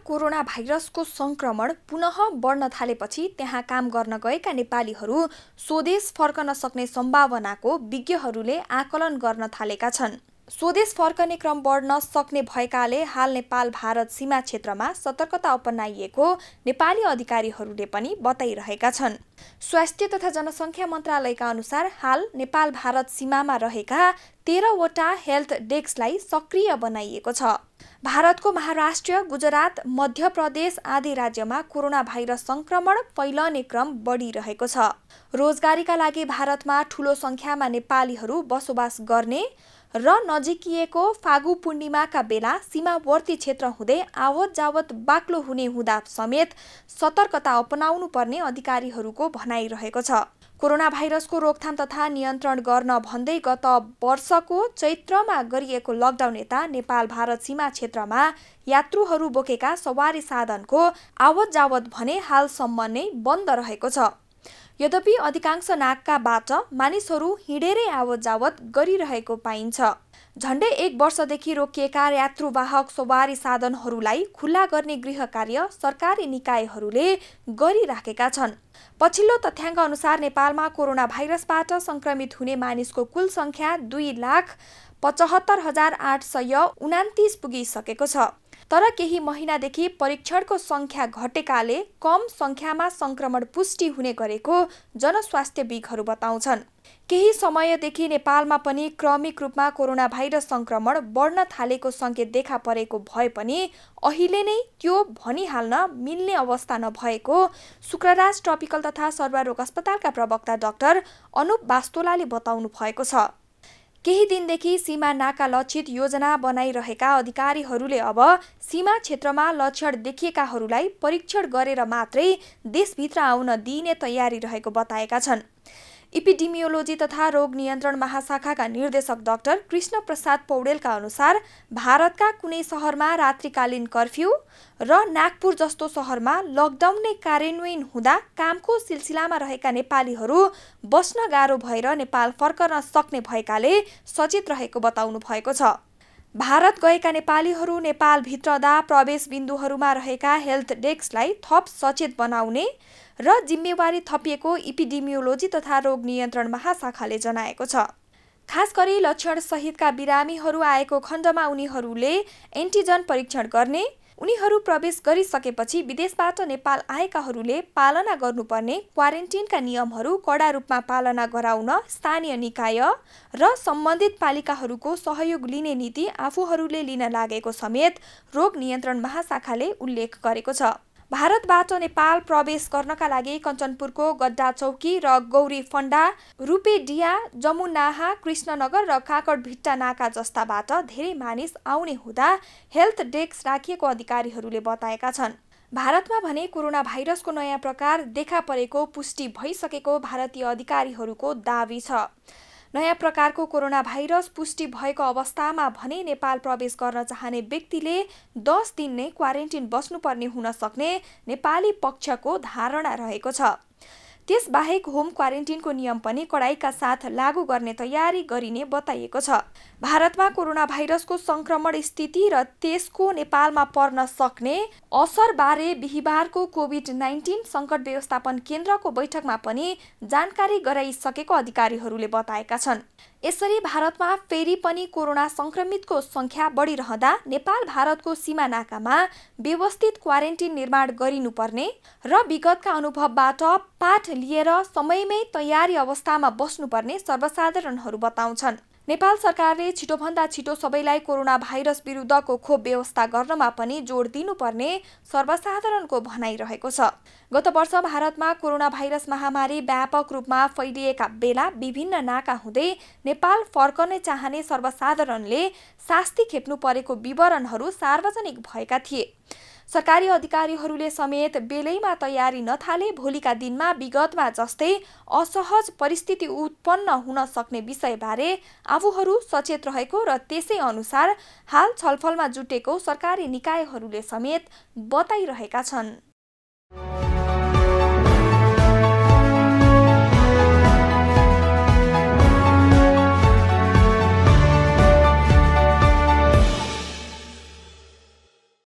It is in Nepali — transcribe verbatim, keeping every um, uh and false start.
कोरोना भाइरसको संक्रमण पुनः बढ्न थालेपछि त्यहाँ काम गर्न गएका नेपालीहरू स्वदेश फर्कन सक्ने सम्भावनाको विज्ञहरूले आकलन गर्न थालेका छन्। स्वदेश फर्कने क्रम बढ्न सक्ने भएकाले हाल नेपाल भारत सीमा क्षेत्रमा सतर्कता अपनाइएको नेपाली अधिकारीहरूले पनि बताइरहेका छन्। स्वास्थ्य तथा जनसङ्ख्या मन्त्रालयका अनुसार हाल नेपाल भारत सीमामा रहेका तेह्रवटा हेल्थ डेस्कलाई सक्रिय बनाइएको छ। भारतको महाराष्ट्र, गुजरात, मध्य प्रदेश आदि राज्यमा कोरोना भाइरस संक्रमण फैलने क्रम बढिरहेको छ। रोजगारीका लागि भारतमा ठूलो संख्यामा नेपालीहरू बसोबास गर्ने र नजिकिएको फागु पूर्णिमाका बेला सीमावर्ती क्षेत्र हुँदै आवत जावत बाक्लो हुने हुँदा समेत सतर्कता अपनाउनु पर्ने अधिकारीहरूको भनाइरहेको छ। कोरोना भाइरसको रोकथाम तथा नियन्त्रण गर्न भन्दै गत वर्षको चैत्रमा गरिएको लकडाउन यता नेपाल भारत सीमा क्षेत्रमा यात्रुहरू बोकेका सवारी साधनको आवत जावत भने हालसम्म नै बन्द रहेको छ। यद्यपि अधिकांश नाकाबाट मानिसहरू हिँडेरै आवत जावत गरिरहेको पाइन्छ। झण्डै एक वर्षदेखि रोकिएका यात्रुवाहक सवारी साधनहरूलाई खुल्ला गर्ने गृह कार्य सरकारी निकायहरूले गरिराखेका छन्। पछिल्लो तथ्याङ्क अनुसार नेपालमा कोरोना भाइरसबाट संक्रमित हुने मानिसको कुल संख्या दुई लाख पचहत्तर हजार आठ सय उनातिस पुगिसकेको छ। तर केही महिनादेखि परीक्षणको संख्या घटेकाले कम संख्यामा संक्रमण पुष्टि हुने गरेको जनस्वास्थ्यविदहरू बताउँछन्। केही समयदेखि नेपालमा पनि क्रमिक रूपमा कोरोना भाइरस संक्रमण बढ्न थालेको संकेत देखा परेको भए पनि अहिले नै त्यो भनिहाल्न मिल्ने अवस्था नभएको शुक्रराज ट्रपिकल तथा सर्वरोग अस्पतालका प्रवक्ता डाक्टर अनुप वास्तोलाले बताउनु भएको छ। केही दिनदेखि सीमा नाका लक्षित योजना बनाइरहेका अधिकारीहरूले अब सीमा क्षेत्रमा लक्षण देखिएकाहरूलाई परीक्षण गरेर मात्रै देशभित्र आउन दिइने तयारी रहेको बताएका छन्। इपिडेमियोलोजी तथा रोग नियन्त्रण महाशाखाका निर्देशक डाक्टर कृष्ण प्रसाद पौडेलका अनुसार भारतका कुनै शहरमा रात्रिकालीन कर्फ्यू र नागपुर जस्तो शहरमा लकडाउन नै कार्यान्वयन हुँदा कामको सिलसिलामा रहेका नेपालीहरू बस्न गाह्रो भएर नेपाल फर्कन सक्ने भएकाले सचेत रहेको बताउनु भएको छ। भारत गएका नेपालीहरू नेपाल भित्रदा प्रवेश बिन्दुहरूमा रहेका हेल्थ डेस्कलाई थप सचेत बनाउने र जिम्मेवारी थपिएको इपिडेमियोलोजी तथा रोग नियन्त्रण महाशाखाले जनाएको छ। खास गरी लक्षण सहितका बिरामीहरू आएको खण्डमा उनीहरूले एन्टिजन परीक्षण गर्ने, उनीहरू प्रवेश गरिसकेपछि विदेशबाट नेपाल आएकाहरूले पालना गर्नुपर्ने क्वारेन्टिनका नियमहरू कडा रूपमा पालना गराउन स्थानीय निकाय र सम्बन्धित पालिकाहरूको सहयोग लिने नीति आफूहरूले लिन लागेको समेत रोग नियन्त्रण महाशाखाले उल्लेख गरेको छ। भारतबाट नेपाल प्रवेश गर्नका लागि कञ्चनपुरको गड्डा चौकी र गौरी फण्डा, रूपेडिया, जमुनाहा, कृष्णनगर र काकडभिट्टा नाका जस्ताबाट धेरै मानिस आउने हुँदा हेल्थ डेस्क राखिएको अधिकारीहरूले बताएका छन्। भारतमा भने कोरोना भाइरसको नयाँ प्रकार देखा परेको पुष्टि भइसकेको भारतीय अधिकारीहरूको दावी छ। नयाँ प्रकारको कोरोना भाइरस पुष्टि भएको अवस्थामा भने नेपाल प्रवेश गर्न चाहने व्यक्तिले दस दिन नै क्वारेन्टिन बस्नुपर्ने हुन सक्ने नेपाली पक्षको धारणा रहेको छ। त्यसबाहेक होम क्वारेन्टिनको नियम पनि कडाइका साथ लागू गर्ने तयारी गरिने बताइएको छ। भारतमा कोरोना भाइरसको संक्रमण स्थिति र त्यसको नेपालमा पर्न सक्ने असरबारे बिहिबारको कोभिड नाइन्टिन सङ्कट व्यवस्थापन केन्द्रको बैठकमा पनि जानकारी गराइसकेको अधिकारीहरूले बताएका छन्। यसरी भारतमा फेरि पनि कोरोना संक्रमितको संख्या बढिरहँदा नेपाल भारतको सीमा नाकामा व्यवस्थित क्वारेन्टिन निर्माण गरिनुपर्ने र विगतका अनुभवबाट पाठ लिएर समयमै तयारी अवस्थामा बस्नुपर्ने सर्वसाधारणहरू बताउँछन्। नेपाल सरकारले छिटोभन्दा छिटो सबैलाई कोरोना भाइरस विरुद्धको खोप व्यवस्था गर्नमा पनि जोड दिनुपर्ने सर्वसाधारणको भनाइरहेको छ। गत वर्ष भारतमा कोरोना भाइरस महामारी व्यापक रूपमा फैलिएका बेला विभिन्न नाका हुँदै नेपाल फर्कन चाहने सर्वसाधारणले शास्ति खेप्नु परेको विवरणहरू सार्वजनिक भएका थिए। सरकारी अधिकारीहरूले समेत बेलैमा तयारी नथाले भोलिका दिनमा विगतमा जस्तै असहज परिस्थिति उत्पन्न हुन सक्ने विषयबारे आफूहरू सचेत रहेको र त्यसै अनुसार हाल छलफलमा जुटेको सरकारी निकायहरूले समेत बताइरहेका छन्।